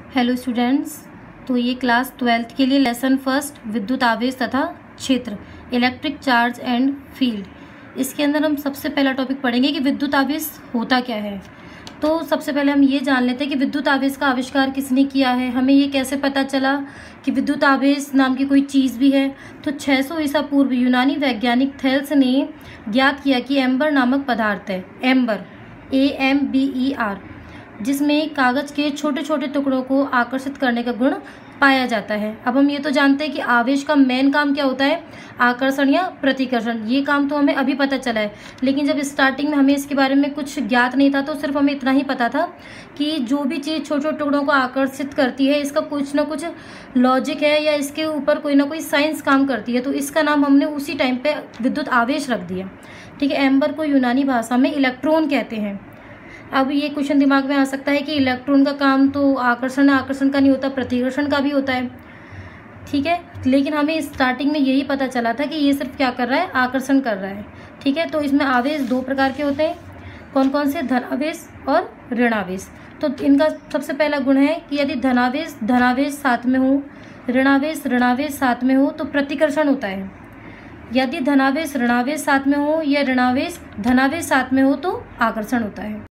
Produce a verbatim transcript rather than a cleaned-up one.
Hello students, तो ये class twelfth के लिए लेसन फर्स्ट विद्युत आवेश तथा क्षेत्र इलेक्ट्रिक चार्ज एंड फील्ड, इसके अंदर हम सबसे पहला टॉपिक पढ़ेंगे कि विद्युत आवेश होता क्या है। तो सबसे पहले हम ये जान लेते हैं कि विद्युत आवेश का आविष्कार किसने किया है। हमें ये कैसे पता चला कि विद्युत आवेश नाम की कोई चीज़ भी है। तो छह सौ ईसा पूर्व यूनानी वैज्ञानिक थेल्स ने ज्ञात किया कि एम्बर नामक पदार्थ है, amber A M B E R, जिसमें कागज के छोटे छोटे टुकड़ों को आकर्षित करने का गुण पाया जाता है। अब हम ये तो जानते हैं कि आवेश का मेन काम क्या होता है, आकर्षण या प्रतिकर्षण। ये काम तो हमें अभी पता चला है, लेकिन जब स्टार्टिंग में हमें इसके बारे में कुछ ज्ञात नहीं था तो सिर्फ हमें इतना ही पता था कि जो भी चीज़ छोटे छोटे टुकड़ों को आकर्षित करती है इसका कुछ ना कुछ लॉजिक है या इसके ऊपर कोई ना कोई साइंस काम करती है, तो इसका नाम हमने उसी टाइम पे विद्युत आवेश रख दिया। ठीक है, एम्बर को यूनानी भाषा में इलेक्ट्रॉन कहते हैं। अब ये क्वेश्चन दिमाग में आ सकता है कि इलेक्ट्रॉन का काम तो आकर्षण आकर्षण का नहीं होता, प्रतिकर्षण का भी होता है। ठीक है, लेकिन हमें स्टार्टिंग में यही पता चला था कि ये सिर्फ क्या कर रहा है, आकर्षण कर रहा है। ठीक है, तो इसमें आवेश दो प्रकार के होते हैं, कौन कौन से, धनावेश और ऋणावेश। तो इनका सबसे पहला गुण है कि यदि धनावेश धनावेश साथ में हो, ऋणावेश ऋणावेश साथ में हो तो प्रतिकर्षण होता है। यदि धनावेश ऋणावेश साथ में हो या ऋणावेश धनावेश साथ में हो तो आकर्षण होता है।